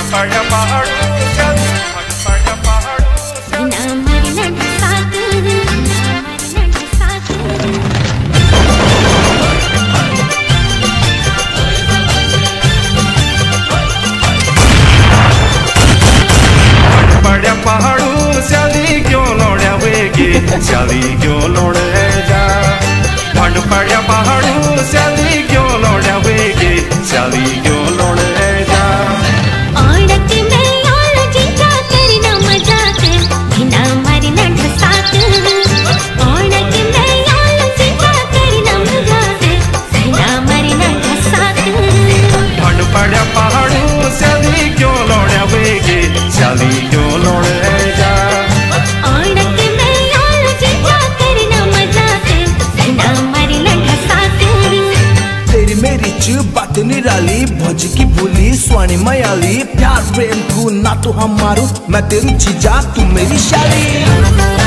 पड़ा पहाड़ू पड़ा पहाड़ू ना मरना साथ पड़ा पहाड़ू स्याली क्यों लोड़ा वेगे स्याली क्यों लोड़े जा फट पड़ा पहाड़ू स्याली क्यों लोड़ा वेगे स्याली क्यों लोड़े जा औरत में यार जिंदा करना मजाक बिना मरना ढसाक औरत में यार जिंदा करना मजाक बिना मरना ढसाक फट पड़ा पहाड़ू स्याली क्यों लोड़ा वेगे स्याली क्यों लोड़े जा औरत में यार जिंदा करना मजाक बिना मरना ढसाक तेरी मेरी च बात निराली भौजी की बोली स्वाणी मयाली प्यार प्रेम तू ना तो हमारू मैं तेरी चीजा तू मेरी शाली।